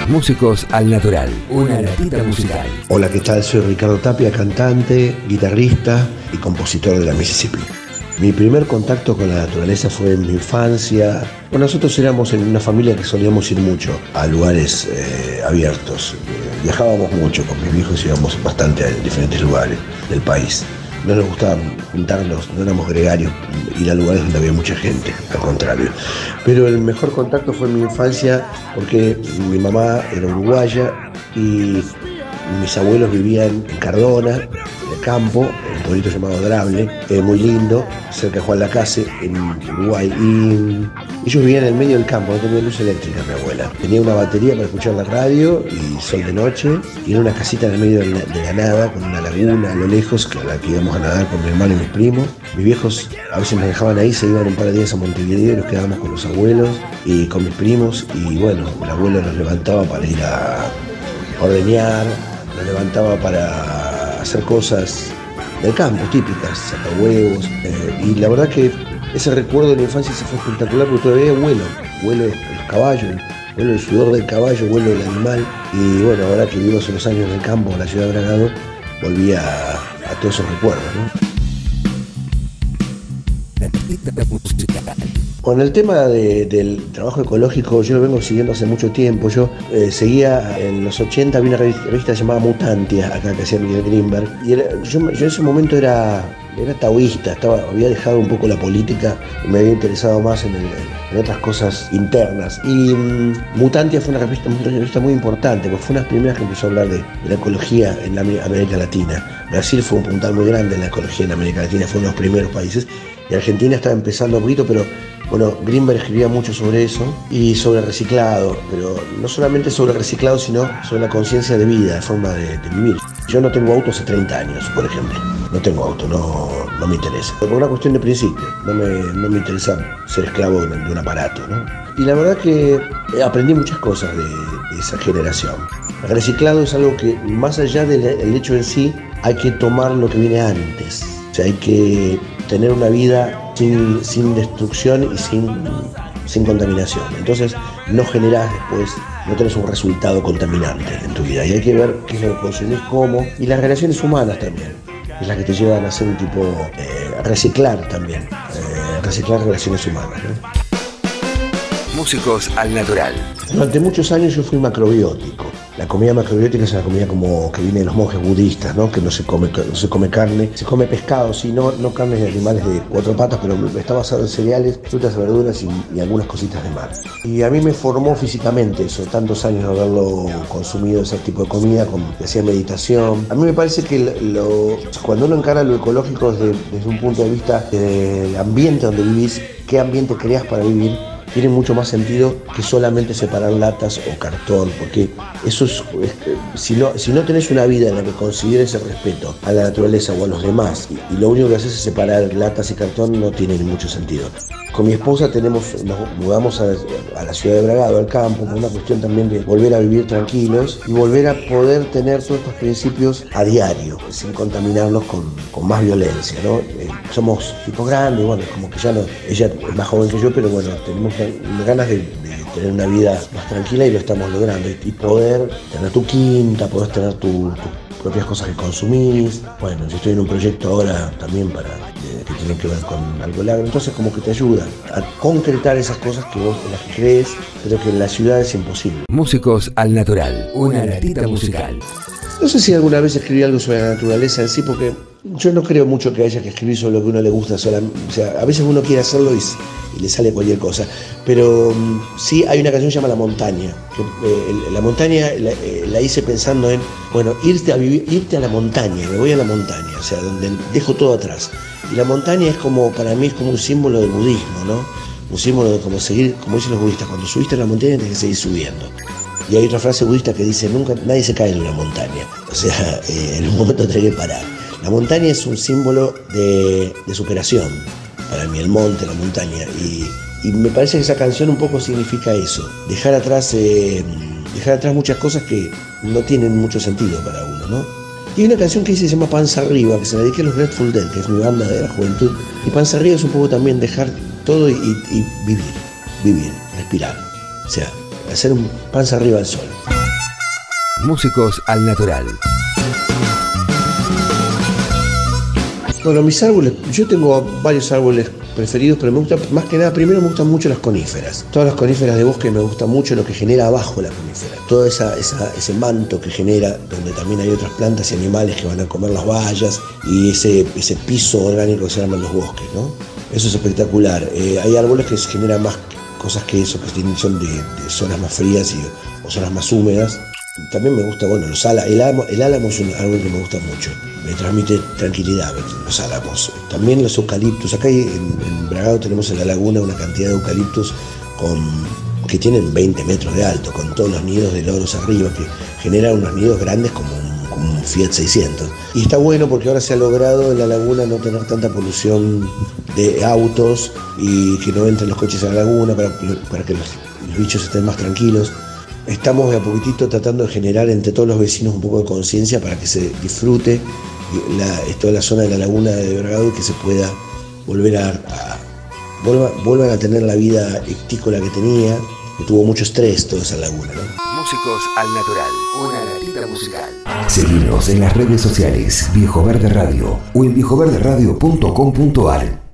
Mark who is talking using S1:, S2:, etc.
S1: Músicos al Natural, una latita musical.
S2: Hola, ¿qué tal? Soy Ricardo Tapia, cantante, guitarrista y compositor de la Mississippi. Mi primer contacto con la naturaleza fue en mi infancia. Bueno, nosotros éramos en una familia que solíamos ir mucho a lugares abiertos. Viajábamos mucho con mis viejos, íbamos bastante a diferentes lugares del país. No nos gustaba juntarnos, no éramos gregarios, ir a lugares donde había mucha gente, al contrario. Pero el mejor contacto fue en mi infancia porque mi mamá era uruguaya y mis abuelos vivían en Cardona, en el campo, en un pueblito llamado Drable, muy lindo, cerca de Juan Lacase, en Uruguay. Y ellos vivían en el medio del campo, no tenía luz eléctrica mi abuela. Tenía una batería para escuchar la radio y sol de noche, y era una casita en el medio de la nada, con una laguna a lo lejos, a la que íbamos a nadar con mi hermano y mis primos. Mis viejos a veces nos dejaban ahí, se iban un par de días a Montevideo y nos quedábamos con los abuelos y con mis primos. Y bueno, el abuelo nos levantaba para ir a ordeñar, nos levantaba para hacer cosas del campo, típicas, sacar huevos. Y la verdad que ese recuerdo de la infancia se fue espectacular porque todavía vuelo los caballos, vuelo el sudor del caballo, vuelo del animal. Y bueno, ahora que vivo hace unos años en el campo, en la ciudad de Bragado, volví a todos esos recuerdos, ¿no? Con el tema del trabajo ecológico, yo lo vengo siguiendo hace mucho tiempo. Yo seguía en los 80, había una revista llamada Mutantia, acá que hacía Miguel Grimberg. Y yo en ese momento era taoísta, había dejado un poco la política y me había interesado más en otras cosas internas. Y Mutantia fue una revista muy importante, porque fue una de las primeras que empezó a hablar de la ecología en América Latina. Brasil fue un puntal muy grande en la ecología en América Latina, fue uno de los primeros países. Y Argentina estaba empezando un poquito, pero bueno, Grimberg escribía mucho sobre eso y sobre el reciclado, pero no solamente sobre el reciclado, sino sobre la conciencia de vida, de forma de vivir. Yo no tengo auto hace 30 años, por ejemplo. No tengo auto, no me interesa. Por una cuestión de principio, no me interesa ser esclavo de un aparato, ¿no? Y la verdad que aprendí muchas cosas de esa generación. El reciclado es algo que, más allá del hecho en sí, hay que tomar lo que viene antes. O sea, hay que tener una vida sin destrucción y sin contaminación. Entonces no generás después, no tenés un resultado contaminante en tu vida. Y hay que ver qué es lo que consumís, cómo. Y las relaciones humanas también, es las que te llevan a ser un tipo, reciclar también, reciclar relaciones humanas, ¿no?
S1: Músicos al Natural.
S2: Durante muchos años yo fui macrobiótico. La comida macrobiótica es una comida como que viene de los monjes budistas, ¿no? Que no se come carne, se come pescado, sí, no carnes de animales de cuatro patas, pero está basado en cereales, frutas, verduras y algunas cositas de mar. Y a mí me formó físicamente eso, tantos años de haberlo consumido, ese tipo de comida, que hacía meditación. A mí me parece que cuando uno encara lo ecológico desde un punto de vista del ambiente donde vivís, qué ambiente creás para vivir, tiene mucho más sentido que solamente separar latas o cartón, porque eso si no tenés una vida en la que consideres el respeto a la naturaleza o a los demás y lo único que haces es separar latas y cartón, no tiene mucho sentido. Con mi esposa nos mudamos a la ciudad de Bragado, al campo, por una cuestión también de volver a vivir tranquilos y volver a poder tener todos estos principios a diario, sin contaminarnos con más violencia, ¿no? Somos tipos grandes, bueno, como que ya no, ella es más joven que yo, pero bueno, tenemos ganas de tener una vida más tranquila y lo estamos logrando. Y poder tener tu quinta, poder tener tus propias cosas que consumís. Bueno, yo estoy en un proyecto ahora también que tiene que ver con algo largo, entonces como que te ayuda a concretar esas cosas que vos en las que crees, pero que en la ciudad es imposible.
S1: Músicos al Natural, una latita musical.
S2: No sé si alguna vez escribí algo sobre la naturaleza en sí, porque yo no creo mucho que haya que escribir sobre lo que a uno le gusta. O sea, a veces uno quiere hacerlo y le sale cualquier cosa. Pero sí hay una canción que se llama La Montaña. La montaña la hice pensando en, bueno, irte a la montaña, me voy a la montaña, o sea, donde dejo todo atrás. Y la montaña es como, para mí es como un símbolo del budismo, ¿no? Un símbolo de como seguir, como dicen los budistas, cuando subiste a la montaña tienes que seguir subiendo. Y hay otra frase budista que dice, nadie se cae en una montaña. O sea, en un momento tenés que parar. La montaña es un símbolo de superación. Para mí, el monte, la montaña. Y me parece que esa canción un poco significa eso. Dejar atrás muchas cosas que no tienen mucho sentido para uno, ¿no? Y hay una canción que se llama Panza Arriba, que se la dediqué a los Grateful Dead, que es mi banda de la juventud. Y Panza Arriba es un poco también dejar todo y vivir, respirar. O sea, hacer un panza arriba al sol.
S1: Músicos al natural.
S2: Bueno, mis árboles, yo tengo varios árboles preferidos, pero me gusta, más que nada, primero me gustan mucho las coníferas. Todas las coníferas de bosque me gustan mucho lo que genera abajo la conífera. Todo ese manto que genera, donde también hay otras plantas y animales que van a comer las bayas, y ese piso orgánico que se llaman los bosques, ¿no? Eso es espectacular. Hay árboles que se generan más cosas que eso, que son de zonas más frías o zonas más húmedas. También me gusta, bueno, el álamo es un árbol que me gusta mucho. Me transmite tranquilidad los álamos. También los eucaliptos. Acá en Bragado tenemos en la laguna una cantidad de eucaliptos que tienen 20 metros de alto, con todos los nidos de loros arriba, que generan unos nidos grandes como un Fiat 600. Y está bueno porque ahora se ha logrado en la laguna no tener tanta polución de autos y que no entren los coches a la laguna para que los bichos estén más tranquilos. Estamos de a poquitito tratando de generar entre todos los vecinos un poco de conciencia para que se disfrute toda la zona de la laguna de Bragado y que se pueda vuelvan a tener la vida ictícola que tenía, que tuvo mucho estrés toda esa laguna, ¿no?
S1: Músicos al natural, una latita musical. Seguinos en las redes sociales Viejo Verde Radio o en viejoverderadio.com.ar.